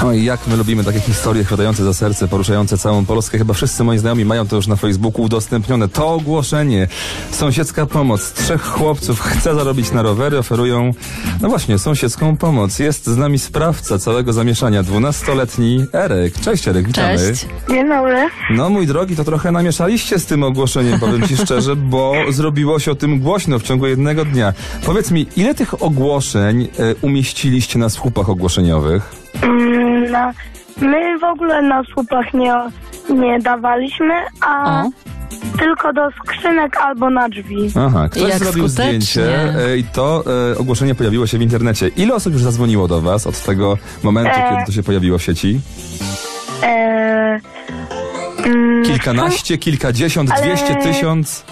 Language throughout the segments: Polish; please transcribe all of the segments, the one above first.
Oj, jak my lubimy takie historie chwytające za serce, poruszające całą Polskę. Chyba wszyscy moi znajomi mają to już na Facebooku udostępnione. To ogłoszenie. Sąsiedzka pomoc. 3 chłopców chce zarobić na rowery, oferują, no właśnie, sąsiedzką pomoc. Jest z nami sprawca całego zamieszania, 12-letni Erek. Cześć Erek, witamy. Cześć. Dzień dobry. No mój drogi, to trochę namieszaliście z tym ogłoszeniem, powiem ci szczerze, bo zrobiło się o tym głośno w ciągu jednego dnia. Powiedz mi, ile tych ogłoszeń umieściliście na słupach ogłoszeniowych? My w ogóle na słupach nie dawaliśmy, a tylko do skrzynek albo na drzwi. Aha, ktoś Jak zrobił skutecznie. zdjęcie i to ogłoszenie pojawiło się w internecie. Ile osób już zadzwoniło do was od tego momentu, kiedy to się pojawiło w sieci? Kilkanaście, kilkadziesiąt, 200, 1000?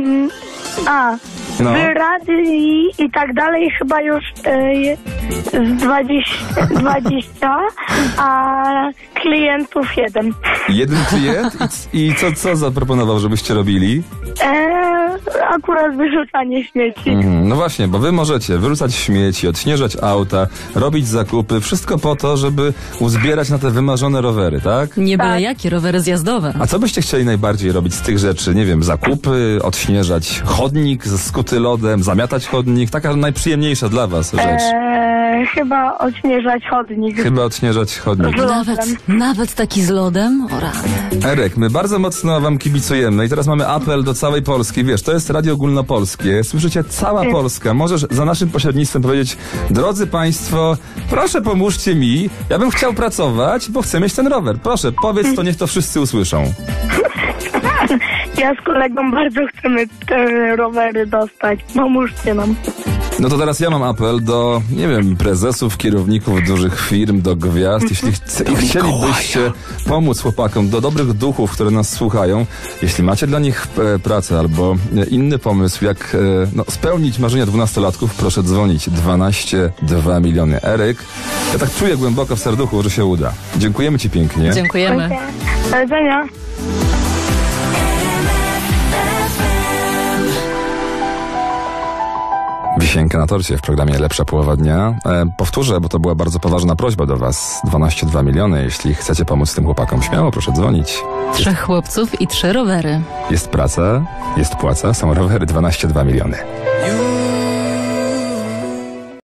No. Wyrady i tak dalej chyba już z 20, a klientów 1. Jeden klient i co zaproponował, żebyście robili? Akurat wyrzucanie śmieci. No właśnie, bo wy możecie wyrzucać śmieci, odśnieżać auta, robić zakupy, wszystko po to, żeby uzbierać na te wymarzone rowery, tak? Nie byle Tak. jakie, rowery zjazdowe. A co byście chcieli najbardziej robić z tych rzeczy? Nie wiem, zakupy, odśnieżać chodnik skuty lodem, zamiatać chodnik? Taka najprzyjemniejsza dla was rzecz. Chyba odśnieżać chodnik. Chyba odśnieżać chodnik. Nawet taki z lodem? O rany. Erek, my bardzo mocno wam kibicujemy i teraz mamy apel do całej Polski. Wiesz, to jest radio ogólnopolskie. Słyszycie, cała Polska. Możesz za naszym pośrednictwem powiedzieć: drodzy państwo, proszę pomóżcie mi. Ja bym chciał pracować, bo chcę mieć ten rower. Proszę, powiedz to, niech to wszyscy usłyszą. Ja z kolegą bardzo chcemy te rowery dostać. Pomóżcie nam. No to teraz ja mam apel do, nie wiem, prezesów, kierowników dużych firm, do gwiazd. Jeśli chcielibyście pomóc chłopakom, do dobrych duchów, które nas słuchają, jeśli macie dla nich pracę albo inny pomysł, jak spełnić marzenia 12-latków, proszę dzwonić. 12,2 miliony. Erek, ja tak czuję głęboko w serduchu, że się uda. Dziękujemy ci pięknie. Dziękujemy. Do widzenia. Wisienka na torcie w programie Lepsza Połowa Dnia. Powtórzę, bo to była bardzo poważna prośba do was. 12,2 miliony. Jeśli chcecie pomóc tym chłopakom, śmiało proszę dzwonić. 3 chłopców i 3 rowery. Jest praca, jest płaca, są rowery. 12,2 miliony.